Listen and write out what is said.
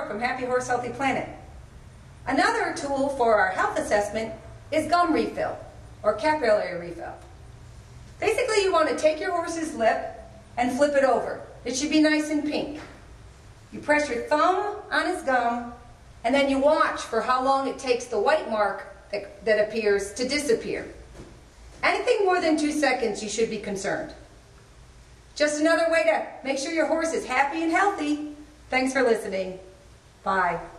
from Happy Horse Healthy Planet. Another tool for our health assessment is gum refill, or capillary refill. Basically, you want to take your horse's lip and flip it over. It should be nice and pink. You press your thumb on his gum, and then you watch for how long it takes the white mark that appears to disappear. Anything more than 2 seconds, you should be concerned. Just another way to make sure your horse is happy and healthy. Thanks for listening. Bye.